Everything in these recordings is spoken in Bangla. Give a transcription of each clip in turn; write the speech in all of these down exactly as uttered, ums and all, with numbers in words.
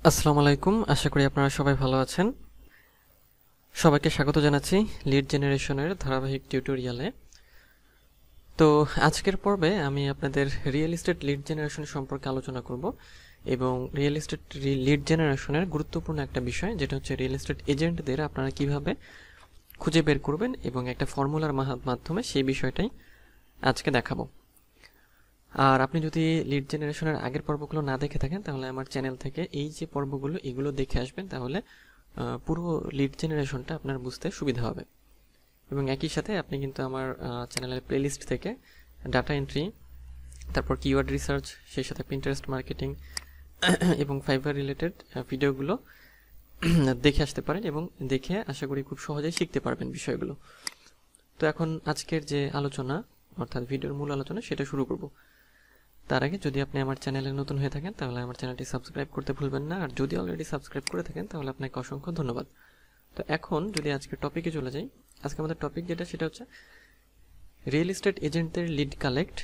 আসসালামু আলাইকুম, আশা করি আপনারা সবাই ভালো আছেন। সবাইকে স্বাগত জানাচ্ছি লিড জেনারেশনের ধারাবাহিক টিউটোরিয়ালে। তো আজকের পর্বে আমি আপনাদের রিয়েল এস্টেট লিড জেনারেশন সম্পর্কে আলোচনা করব এবং রিয়েল এস্টেট লিড জেনারেশনের গুরুত্বপূর্ণ একটা বিষয়, যেটা হচ্ছে রিয়েল এস্টেট এজেন্টদের আপনারা কিভাবে খুঁজে বের করবেন এবং একটা ফর্মুলার মাধ্যমে সেই বিষয়টাই আজকে দেখাবো। আর আপনি যদি লিড জেনারেশনের আগের পর্বগুলো না দেখে থাকেন তাহলে আমার চ্যানেল থেকে এই যে পর্বগুলো এগুলো দেখে আসবেন, তাহলে পুরো লিড জেনারেশনটা আপনার বুঝতে সুবিধা হবে। এবং একই সাথে আপনি কিন্তু আমার চ্যানেলের প্লেলিস্ট থেকে ডাটা এন্ট্রি, তারপর কিওয়ার্ড রিসার্চ, সেই সাথে পিন্টারেস্ট মার্কেটিং এবং ফাইবার রিলেটেড ভিডিওগুলো দেখে আসতে পারেন এবং দেখে আশা করি খুব সহজেই শিখতে পারবেন বিষয়গুলো। তো এখন আজকের যে আলোচনা অর্থাৎ ভিডিওর মূল আলোচনা সেটা শুরু করব। তার আগে যদি আপনি আমার চ্যানেলে নতুন হয়ে থাকেন তাহলে আমার চ্যানেলটি সাবস্ক্রাইব করতে ভুলবেন না, আর যদি অলরেডি সাবস্ক্রাইব করে থাকেন তাহলে আপনাকে অসংখ্য ধন্যবাদ। তো এখন যদি আজকের টপিকে চলে যাই, আজকে আমাদের টপিক যেটা সেটা হচ্ছে রিয়েল এস্টেট এজেন্টদের লিড কালেক্ট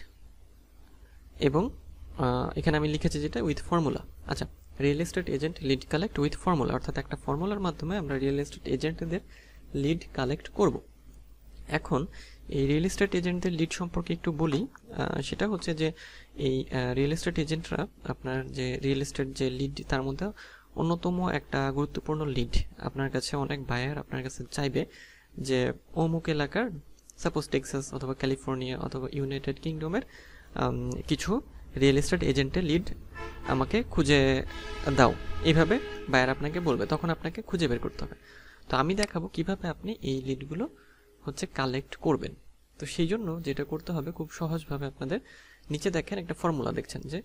এবং এখানে আমি লিখেছি যেটা উইথ ফর্মুলা। আচ্ছা, real estate agent lead collect with formula, অর্থাৎ একটা ফর্মুলার মাধ্যমে আমরা রিয়েল এস্টেট এজেন্টদের লিড কালেক্ট করব। এখন এই রিয়েল এস্টেট এজেন্টদের লিড সম্পর্কে একটু বলি। সেটা হচ্ছে যে এই রিয়েল এস্টেট এজেন্টরা আপনার যে রিয়েল এস্টেট যে লিড তার মধ্যে অন্যতম একটা গুরুত্বপূর্ণ লিড। আপনার কাছে অনেক বায়ার আপনার কাছে চাইবে যে অমুক এলাকার, সাপোজ টেক্সাস অথবা ক্যালিফোর্নিয়া অথবা ইউনাইটেড কিংডমের কিছু রিয়েল এস্টেট এজেন্টের লিড আমাকে খুঁজে দাও, এইভাবে বায়ার আপনাকে বলবে, তখন আপনাকে খুঁজে বের করতে হবে। তো আমি দেখাবো কিভাবে আপনি এই লিডগুলো হচ্ছে কালেক্ট করবেন। তো সেই জন্য যেটা করতে হবে খুব সহজভাবে, আপনাদের নিচে দেখেন একটা ফর্মুলা দেখছেন যে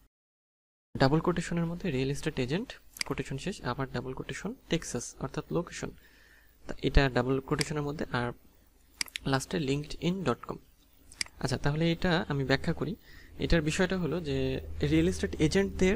ডাবল কোটেশনের মধ্যে রিয়েল এস্টেট এজেন্ট, কোটেশন শেষ, আবার ডাবল কোটেশন টেক্সাস অর্থাৎ লোকেশন, এটা ডাবল কোটেশনের মধ্যে, আর লাস্টে লিঙ্কড ইন ডট কম। আচ্ছা, তাহলে এটা আমি ব্যাখ্যা করি। এটার বিষয়টা হলো যে রিয়েল এস্টেট এজেন্টদের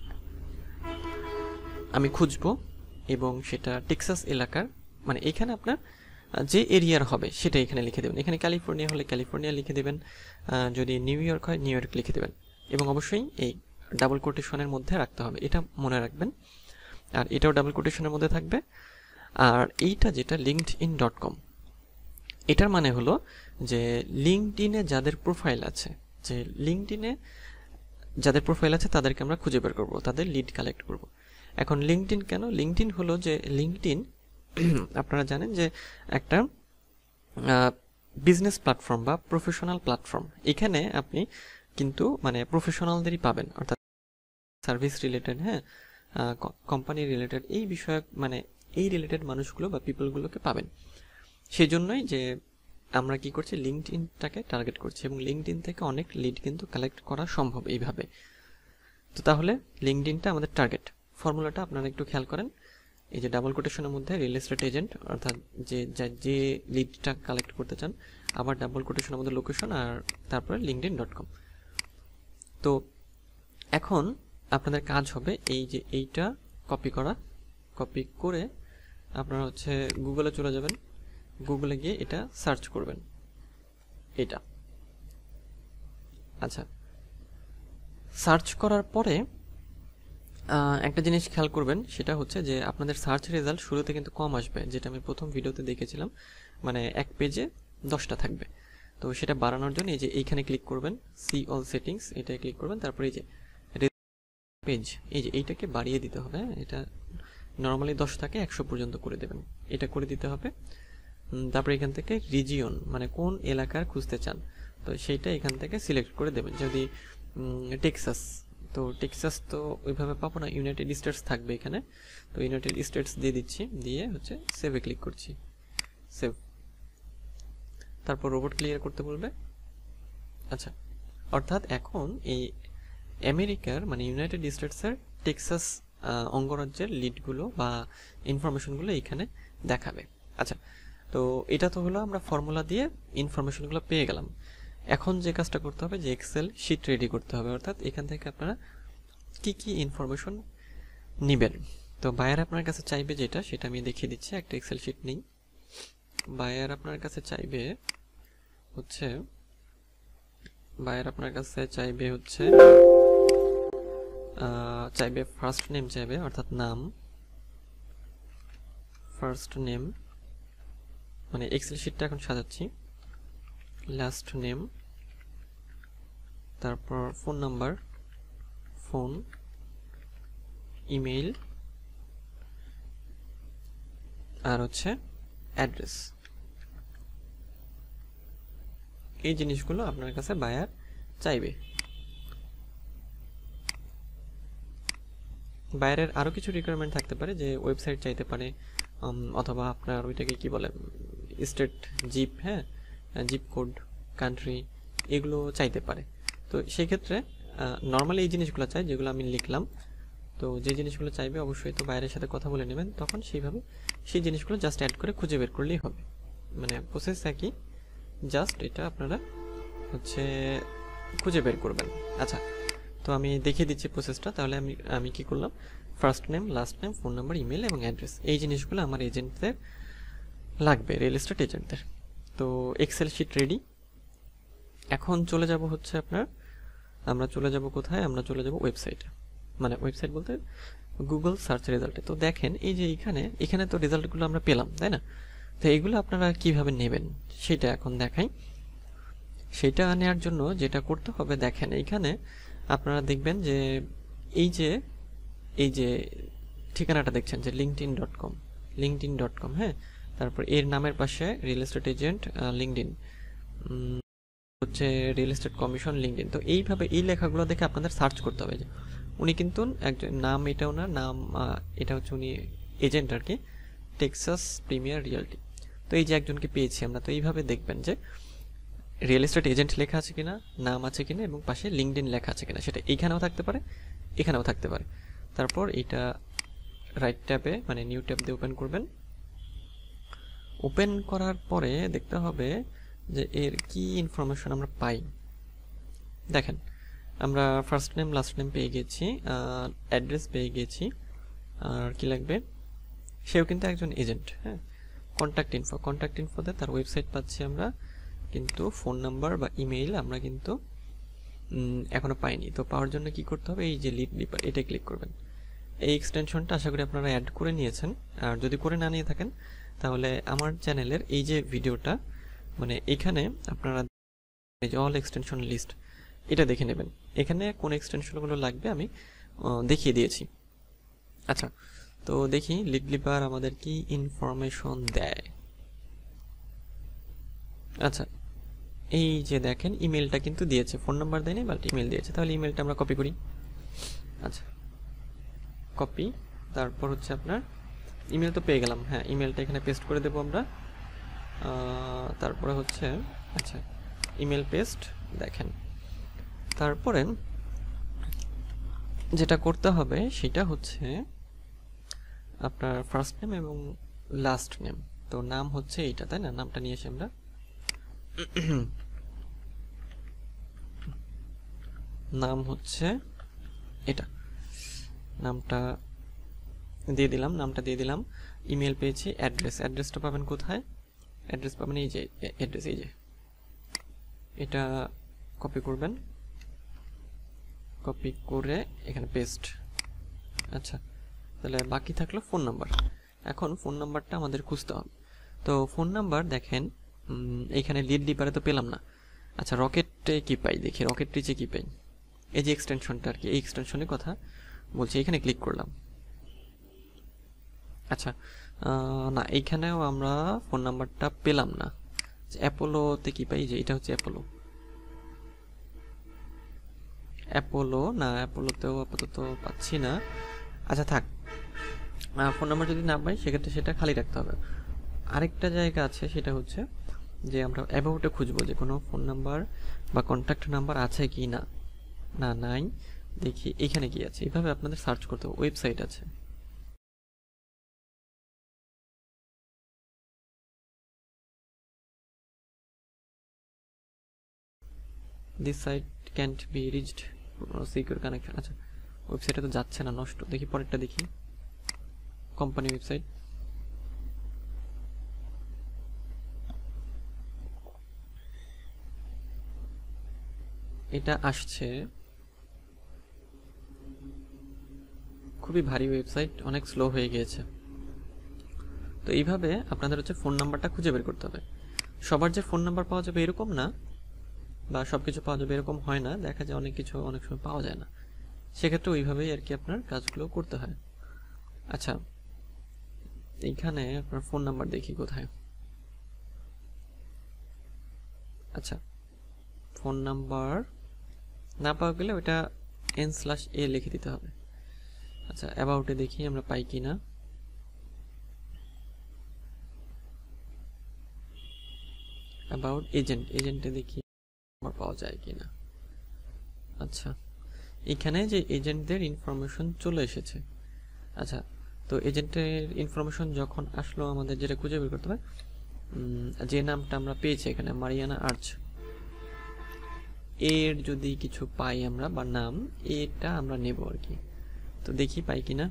আমি খুঁজবো এবং সেটা টেক্সাস এলাকার, মানে এখানে আপনার যে এরিয়ার হবে সেটা এখানে লিখে দেবেন। এখানে ক্যালিফোর্নিয়া হলে ক্যালিফোর্নিয়া লিখে দেবেন, যদি নিউ ইয়র্ক হয় নিউ ইয়র্ক লিখে দেবেন, এবং অবশ্যই এই ডাবল কোটেশনের মধ্যে রাখতে হবে, এটা মনে রাখবেন। আর এটাও ডাবল কোটেশনের মধ্যে থাকবে। আর এইটা যেটা লিঙ্কড ইন ডট কম, এটার মানে হলো যে লিঙ্কড ইনে যাদের প্রোফাইল আছে, যে লিঙ্কড ইনে যাদের প্রোফাইল আছে তাদেরকে আমরা খুঁজে বের করবো, তাদের লিড কালেক্ট করব। এখন লিঙ্কড ইন কেন? লিঙ্কড ইন হলো যে লিঙ্কড ইন আপনারা জানেন যে একটা বিজনেস প্ল্যাটফর্ম বা প্রফেশনাল প্ল্যাটফর্ম। এখানে আপনি কিন্তু মানে প্রফেশনালদেরই পাবেন, অর্থাৎ সার্ভিস রিলেটেড, হ্যাঁ, কোম্পানি রিলেটেড, এই বিষয়ক মানে এই রিলেটেড মানুষগুলো বা পিপলগুলোকে পাবেন। সেই জন্যই যে আমরা কি করছি, লিঙ্কড ইনটাকে টার্গেট করছি এবং লিঙ্কড ইন থেকে অনেক লিড কিন্তু কালেক্ট করা সম্ভব এইভাবে। তো তাহলে লিঙ্কড ইনটা আমাদের টার্গেট। ফর্মুলাটা আপনারা একটু খেয়াল করেন, এই যে ডাবল কোটেশনের মধ্যে রিয়েল এস্টেট এজেন্ট অর্থাৎ যে যে লিডটা কালেক্ট করতে চান, আবার ডাবল কোটেশনের মধ্যে লোকেশন, আর তারপরে লিঙ্কডইন ডট কম। তো এখন আপনাদের কাজ হবে এই যে এইটা কপি করা, কপি করে আপনারা হচ্ছে গুগলে চলে যাবেন, গুগলে গিয়ে এটা সার্চ করবেন, এটা। আচ্ছা, সার্চ করার পরে একটা জিনিস খেয়াল করবেন, সেটা হচ্ছে যে আপনাদের সার্চ রেজাল্ট শুরুতে কিন্তু কম আসবে, যেটা আমি প্রথম ভিডিওতে দেখেছিলাম, মানে এক পেজে দশটা থাকবে। তো সেটা বাড়ানোর জন্য এই যে এইখানে ক্লিক করবেন, সি অল সেটিংস, এটাই ক্লিক করবেন, তারপরে এই যে পেজ, এই যে এইটাকে বাড়িয়ে দিতে হবে। এটা নর্মালি দশ থাকে একশো পর্যন্ত করে দেবেন, এটা করে দিতে হবে। তারপরে এখান থেকে রিজিয়ন মানে কোন এলাকার খুঁজতে চান, তো সেইটা এখান থেকে সিলেক্ট করে দেবেন। যদি টেক্সাস, তো টেক্সাস তো ওইভাবে পাবো না, ইউনাইটেড স্টেটস থাকবে এখানে, তো ইউনাইটেড স্টেটস দিয়ে দিচ্ছি, দিয়ে হচ্ছে সেভে ক্লিক করছি, সেভ। তারপর রোবট ক্লিয়ার করতে বলবে। আচ্ছা, অর্থাৎ এখন এই আমেরিকার মানে ইউনাইটেড স্টেটসের টেক্সাস অঙ্গরাজ্যের লিডগুলো বা ইনফরমেশনগুলো এখানে দেখাবে। আচ্ছা, তো এটা তো হলো আমরা ফর্মুলা দিয়ে ইনফরমেশনগুলো পেয়ে গেলাম। এখন যে কাজটা করতে হবে যে এক্সেল শিট রেডি করতে হবে, অর্থাৎ এখান থেকে আপনারা কি কি ইনফরমেশন নেবেন। তো বায়ার আপনার কাছে চাইবে যেটা, সেটা আমি দেখিয়ে দিচ্ছি। একটা এক্সেল শিট নেই, বায়ার আপনার কাছে চাইবে হচ্ছে বায়ার আপনার কাছে চাইবে হচ্ছে চাইবে ফার্স্ট নেম চাইবে, অর্থাৎ নাম, ফার্স্ট নেম মানে এক্সেল শিটটা এখন সাজাচ্ছি, লাস্ট নেম, তারপর ফোন নাম্বার, ফোন, ইমেইল, আর হচ্ছে অ্যাড্রেস। এই জিনিসগুলো আপনার কাছে বায়ার চাইবে। বায়ারের আরও কিছু রিকোয়ারমেন্ট থাকতে পারে, যে ওয়েবসাইট চাইতে পারে, অথবা আপনার ওইটাকে কি বলে স্টেট, জিপ, হ্যাঁ জিপ কোড, কান্ট্রি, এগুলো চাইতে পারে। তো সেই ক্ষেত্রে নর্মালি এই জিনিসগুলো চাই যেগুলো আমি লিখলাম। তো যে জিনিসগুলো চাইবে অবশ্যই তো বাইরের সাথে কথা বলে নেবেন, তখন সেইভাবে সেই জিনিসগুলো জাস্ট অ্যাড করে খুঁজে বের করলেই হবে। মানে প্রসেস একই, জাস্ট এটা আপনারা হচ্ছে খুঁজে বের করবেন। আচ্ছা, তো আমি দেখিয়ে দিচ্ছি প্রসেসটা। তাহলে আমি আমি কি করলাম, first name, last name, phone number, email এবং অ্যাড্রেস, এই জিনিসগুলো আমার এজেন্টদের লাগবে, রিয়েল এস্টেট এজেন্টদের। তো এক্সেল শিট রেডি। এখন চলে যাব হচ্ছে আপনার, আমরা চলে যাব কোথায়, আমরা চলে যাব ওয়েবসাইটে, মানে ওয়েবসাইট বলতে গুগল সার্চ রেজাল্টে। তো দেখেন এই যে এখানে এখানে তো রেজাল্টগুলো আমরা পেলাম, তাই না? তো এইগুলো আপনারা কিভাবে নেবেন সেটা এখন দেখাই। সেটা নেওয়ার জন্য যেটা করতে হবে, দেখেন এইখানে আপনারা দেখবেন যে এই যে এই যে ঠিকানাটা দেখছেন যে LinkedIn dot com, LinkedIn dot com, হ্যাঁ, তারপর এর নামের পাশে রিয়েল এস্টেট এজেন্ট লিঙ্কডইন, হচ্ছে রিয়েল এস্টেট কমিশন লিঙ্কডইন। তো এইভাবে এই লেখাগুলো দেখে আপনাদের সার্চ করতে হবে যে উনি কিন্তু একজন নাম, এটা ওনার নাম, এটা হচ্ছে উনি এজেন্ট আর কি, টেক্সাস প্রিমিয়ার রিয়েলটি। তো এই যে একজনকে পেয়েছি আমরা। তো এইভাবে দেখবেন যে রিয়েল এস্টেট এজেন্ট লেখা আছে কিনা, নাম আছে কিনা, এবং পাশে লিঙ্কডইন লেখা আছে কিনা, সেটা এইখানেও থাকতে পারে, এখানেও থাকতে পারে। তারপর এটা রাইট ট্যাবে মানে নিউ ট্যাব দিয়ে ওপেন করবেন। ওপেন করার পরে দেখতে হবে যে এর কি ইনফরমেশন আমরা পাই। দেখেন আমরা ফার্স্ট নেম, লাস্ট নেম পেয়ে গেছি, অ্যাড্রেস পেয়ে গেছি, আর কি লাগবে, সেও কিন্তু একজন এজেন্ট, হ্যাঁ। কন্ট্যাক্ট ইনফো, কন্ট্যাক্ট ইনফোতে তার ওয়েবসাইট পাচ্ছি আমরা, কিন্তু ফোন নাম্বার বা ইমেইল আমরা কিন্তু এখনো পাইনি। তো পাওয়ার জন্য কি করতে হবে, এই যে লিড ডিপার, এটা ক্লিক করবেন। এই এক্সটেনশনটা আশা করি আপনারা অ্যাড করে নিয়েছেন, আর যদি করে না নিয়ে থাকেন তাহলে আমার চ্যানেলের এই যে ভিডিওটা, মানে এখানে আপনারা এই যে অল এক্সটেনশন লিস্ট, এটা দেখে নেবেন। এখানে কোন এক্সটেনশনগুলো লাগবে আমি দেখিয়ে দিয়েছি। আচ্ছা, তো দেখি লিড ডিপার আমাদের কি ইনফরমেশন দেয়। আচ্ছা, এই যে দেখেন ইমেলটা কিন্তু দিয়েছে, ফোন নাম্বার দেয়নি, বাট ইমেল দিয়েছে। তাহলে ইমেলটা আমরা কপি করি। আচ্ছা, কপি, তারপর হচ্ছে আপনার ইমেল তো পেয়ে গেলাম, হ্যাঁ, ইমেলটা এখানে পেস্ট করে দেবো আমরা। তারপরে হচ্ছে আচ্ছা ইমেল পেস্ট, দেখেন। তারপরে যেটা করতে হবে সেটা হচ্ছে আপনার ফার্স্ট নেম এবং লাস্ট নেম। তো নাম হচ্ছে এইটা, তাই না? নামটা নিয়ে এসে আমরা নাম হচ্ছে এটা, নামটা দিয়ে দিলাম, নামটা দিয়ে দিলাম। ইমেল পেয়েছি, অ্যাড্রেস, অ্যাড্রেসটা পাবেন কোথায়, অ্যাড্রেস পাবেন এই যে অ্যাড্রেস, এই যে এটা কপি করবেন, কপি করে এখানে পেস্ট। আচ্ছা, তাহলে বাকি থাকলো ফোন নাম্বার। এখন ফোন নাম্বারটা আমাদের খুঁজতে হবে। তো ফোন নাম্বার দেখেন এইখানে লিড ডিপারে তো পেলাম না। আচ্ছা, রকেটে কি পাই দেখি, রকেট রিচে কি পাই, এই যে এক্সটেনশনটা আর কি, এই এক্সটেনশনের কথা বলছি, এখানে ক্লিক করলাম। আচ্ছা, না এইখানেও আমরা ফোন নাম্বারটা পেলাম না। অ্যাপোলোতে কি পাই, যে এটা হচ্ছে অ্যাপোলো, অ্যাপোলো না, অ্যাপোলোতেও আপাতত পাচ্ছি না। আচ্ছা থাক, ফোন নাম্বার যদি না পাই সেক্ষেত্রে সেটা খালি রাখতে হবে। আরেকটা জায়গা আছে, সেটা হচ্ছে যে আমরা অ্যাবাউটে খুঁজবো যে কোনো ফোন নাম্বার বা কন্ট্যাক্ট নাম্বার আছে কি না, না নাই, দেখি এখানে কি আছে। এইভাবে আপনাদের সার্চ করতে হবে, ওয়েবসাইট আছে। This site can't be reached, secure connection. আচ্ছা, ওয়েবসাইটে তো যাচ্ছে না, নষ্ট। দেখি পরেরটা, দেখি কোম্পানি ওয়েবসাইট। এটা আসছে, খুবই ভারী ওয়েবসাইট, অনেক স্লো হয়ে গিয়েছে। তো এইভাবে আপনাদের হচ্ছে ফোন নাম্বারটা খুঁজে বের করতে হবে। সবার যে ফোন নাম্বার পাওয়া যাবে এরকম না, বা সব কিছু পাওয়া যাবে এরকম হয় না, দেখা যায় অনেক কিছু অনেক সময় পাওয়া যায় না। সেক্ষেত্রে ওইভাবেই আর কি আপনার কাজগুলো করতে হয়। আচ্ছা, এইখানে আপনার ফোন নাম্বার দেখি কোথায়। আচ্ছা, ফোন নাম্বার না পাওয়া গেলে ওটা এন স্ল্যাশ এ লিখে দিতে হবে। আচ্ছা, অ্যাবাউটে দেখি আমরা পাই কি না। অ্যাবাউট এজেন্ট, এজেন্টে দেখি নাম্বার পাওয়া যায় কি না। আচ্ছা, এখানে যে এজেন্টদের ইনফরমেশন চলে এসেছে। আচ্ছা, তো এজেন্টের ইনফরমেশন যখন আসলো আমাদের যেটা খুঁজে বের করতে হবে, যে নামটা আমরা পেয়েছি এখানে মারিয়ানা আর্চ, এর যদি কিছু পাই আমরা বা নাম, এটা আমরা নেব আর কি। তো দেখি পাই কিনা।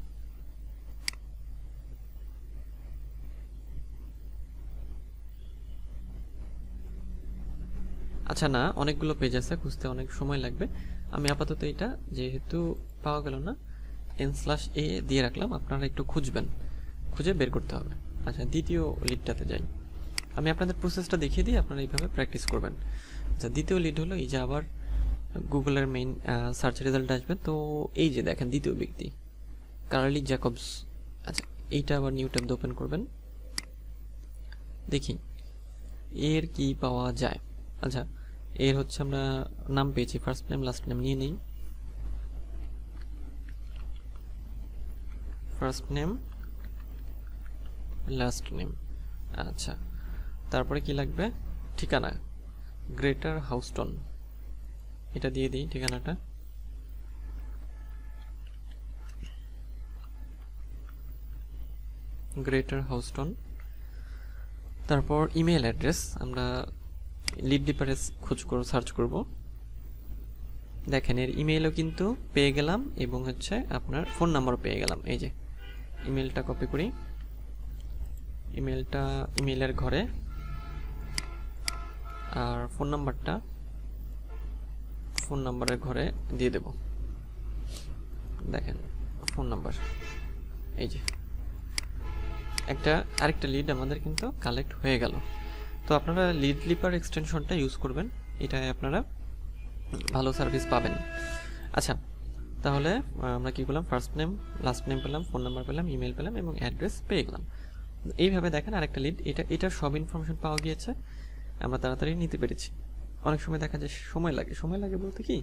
আচ্ছা, না, অনেকগুলো পেজ আছে, খুঁজতে অনেক সময় লাগবে। আমি আপাতত এটা যেহেতু পাওয়া গেল না, এন স্ল্যাশ এ দিয়ে রাখলাম, আপনারা একটু খুঁজবেন, খুঁজে বের করতে হবে। আচ্ছা, দ্বিতীয় লিডটাতে যাই। আমি আপনাদের প্রসেসটা দেখিয়ে দিই, আপনারা এইভাবে প্র্যাকটিস করবেন। আচ্ছা, দ্বিতীয় লিড হলো এই যে আবার গুগলের মেইন সার্চ রেজাল্ট আসবে। তো এই যে দেখেন দ্বিতীয় ব্যক্তি কার্লি জ্যাকবস। আচ্ছা, এইটা আবার নিউ ট্যাব ওপেন করবেন, দেখি এর কি পাওয়া যায়। আচ্ছা, এর হচ্ছে আমরা নাম পেয়েছি, ফার্স্ট নেম লাস্ট নেম নিয়ে নেই। First name last name. আচ্ছা, তারপরে কি লাগবে, ঠিকানা, গ্রেটার হাউস্টন, এটা দিয়ে দিই ঠিকানাটা। Greater Houston. তারপর ইমেল অ্যাড্রেস, আমরা লিড ডিপারেস খোঁজ করব, সার্চ করব। দেখেন এর ইমেলও কিন্তু পেয়ে গেলাম এবং হচ্ছে আপনার ফোন নাম্বারও পেয়ে গেলাম। এই যে ইমেলটা কপি করি, ইমেলটা ইমেলের ঘরে, আর ফোন নাম্বারটা ফোন নাম্বারের ঘরে দিয়ে দেব। দেখেন ফোন নাম্বার, এই যে একটা আরেকটা লিড আমাদের কিন্তু কালেক্ট হয়ে গেল। তো আপনারা লিড লিপার এক্সটেনশনটা ইউজ করবেন, এটায় আপনারা ভালো সার্ভিস পাবেন। আচ্ছা, তাহলে আমরা কি করলাম, ফার্স্ট নেম লাস্ট নেম পেলাম, ফোন নাম্বার পেলাম, ইমেল পেলাম এবং অ্যাড্রেস পেয়ে গেলাম। এইভাবে দেখেন আরেকটা লিড, এটা এটার সব ইনফরমেশন পাওয়া গিয়েছে, আমরা তাড়াতাড়ি নিতে পেরেছি। অনেক সময় দেখা যায় সময় লাগে, সময় লাগে বলতে কি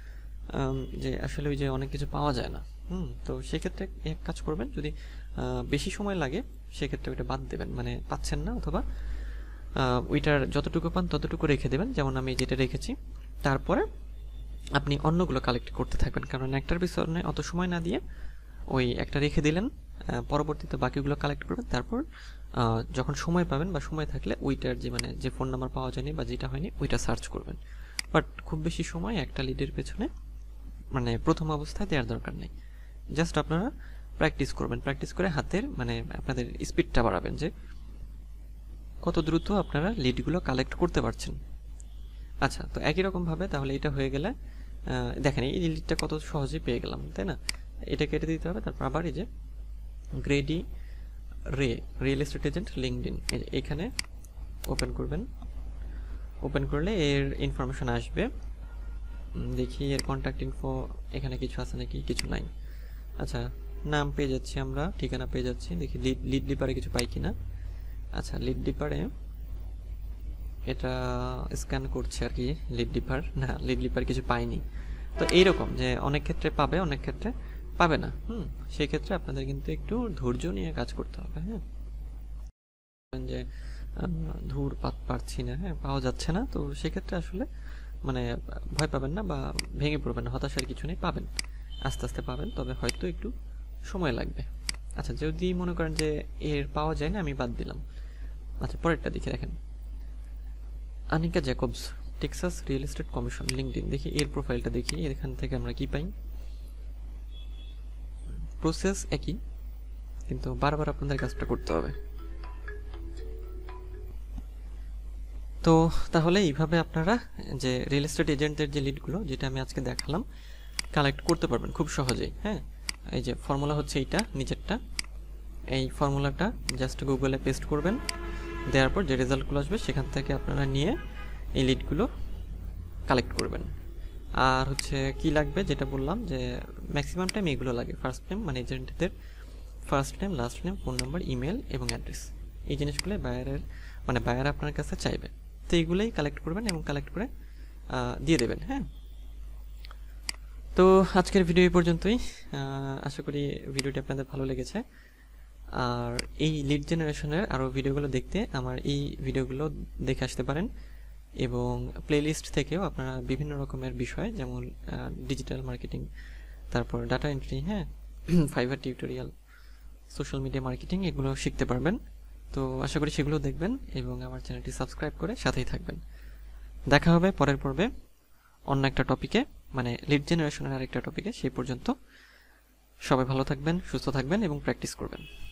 যে আসলে ওই যে অনেক কিছু পাওয়া যায় না। হুম তো সেক্ষেত্রে এক কাজ করবেন, যদি বেশি সময় লাগে সেক্ষেত্রে ওইটা বাদ দেবেন, মানে পাচ্ছেন না, অথবা ওইটার যতটুকু পান ততটুকু রেখে দেবেন, যেমন আমি যেটা রেখেছি। তারপরে আপনি অন্যগুলো কালেক্ট করতে থাকবেন, কারণ একটার পিছনে অত সময় না দিয়ে ওই একটা রেখে দিলেন, পরবর্তীতে বাকিগুলো কালেক্ট করবেন। তারপর যখন সময় পাবেন বা সময় থাকলে ওইটার যে মানে যে ফোন নাম্বার পাওয়া যায়নি বা যেটা হয়নি ওইটা সার্চ করবেন। বাট খুব বেশি সময় একটা লিডের পেছনে মানে প্রথম অবস্থায় দেওয়ার দরকার নেই। জাস্ট আপনারা প্র্যাকটিস করবেন, প্র্যাকটিস করে হাতের মানে আপনাদের স্পিডটা বাড়াবেন, যে কত দ্রুত আপনারা লিডগুলো কালেক্ট করতে পারছেন। আচ্ছা, তো একই রকমভাবে তাহলে এটা হয়ে গেলে দেখেন এই লিডটা কত সহজেই পেয়ে গেলাম, তাই না? এটা কেটে দিতে হবে। তারপর আবার এই যে Grady Ray real estate agent LinkedIn, এখানে ওপেন করবেন। ওপেন করলে এর ইনফরমেশন আসবে। দেখি এর কন্ট্যাক্ট ইনফো এখানে কিছু আছে নাকি, কিছু নাই। আচ্ছা, নাম পেয়ে যাচ্ছি আমরা, ঠিকানা পেয়ে যাচ্ছি। দেখি লিড লিড ডিপারে কিছু পাই কিনা। আচ্ছা, লিড ডিপারে এটা স্ক্যান করছে আর কি, লিড ডিপার না, লিড ডিপার কিছু পাইনি। তো এইরকম যে অনেক ক্ষেত্রে পাবে, অনেক ক্ষেত্রে পাবে না। হুম সেই ক্ষেত্রে আপনাদের কিন্তু একটু ধৈর্য নিয়ে কাজ করতে হবে। হ্যাঁ, যে ধূর পাচ্ছি না, হ্যাঁ পাওয়া যাচ্ছে না, তো সেক্ষেত্রে আসলে মানে ভয় পাবেন না বা ভেঙে পড়বেন না, হতাশার কিছু নেই, পাবেন, আস্তে আস্তে পাবেন, তবে হয়তো একটু সময় লাগবে। আচ্ছা, যদি মনে করেন যে এর পাওয়া যায় না, আমি বাদ দিলাম। আচ্ছা, পরেরটা দেখে দেখেন, Anika Jacobs, Texas real estate commission, LinkedIn. দেখি এর প্রোফাইলটা দেখি, এখান থেকে আমরা কি পাই। প্রসেস একই, কিন্তু বারবার আপনাদের কাজটা করতে হবে। তো তাহলে এইভাবে আপনারা যে রিয়েল এস্টেট এজেন্টদের যে লিডগুলো, যেটা আমি আজকে দেখালাম, কালেক্ট করতে পারবেন খুব সহজেই। হ্যাঁ, এই যে ফর্মুলা হচ্ছে এইটা নিচেরটা, এই ফর্মুলাটা জাস্ট গুগলে পেস্ট করবেন, দেওয়ার পর যে রেজাল্টগুলো আসবে সেখান থেকে আপনারা নিয়ে এই লিডগুলো কালেক্ট করবেন। আর হচ্ছে কি লাগবে, যেটা বললাম যে ম্যাক্সিমাম টাইম এগুলো লাগে, ফার্স্ট নেম মানে এজেন্টদের first name, last name, phone number, email এবং অ্যাড্রেস। এই জিনিসগুলো বায়ারের মানে বায়ার আপনার কাছে চাইবে, তো এইগুলোই কালেক্ট করবেন এবং কালেক্ট করে দিয়ে দেবেন। হ্যাঁ, তো আজকের ভিডিও এই পর্যন্তই। আশা করি ভিডিওটি আপনাদের ভালো লেগেছে। আর এই লিড জেনারেশনের আরও ভিডিওগুলো দেখতে আমার এই ভিডিওগুলো দেখে আসতে পারেন, এবং প্লেলিস্ট থেকেও আপনারা বিভিন্ন রকমের বিষয় যেমন ডিজিটাল মার্কেটিং, তারপর ডাটা এন্ট্রি, হ্যাঁ, Fiverr tutorial, social media marketing, এগুলো শিখতে পারবেন। তো আশা করি সেগুলো দেখবেন এবং আমার চ্যানেলটি সাবস্ক্রাইব করে সাথেই থাকবেন। দেখা হবে পরের পর্বে অন্য একটা টপিকে, মানে লিড জেনারেশনের আরেকটা টপিকে। সেই পর্যন্ত সবাই ভালো থাকবেন, সুস্থ থাকবেন এবং প্র্যাকটিস করবেন।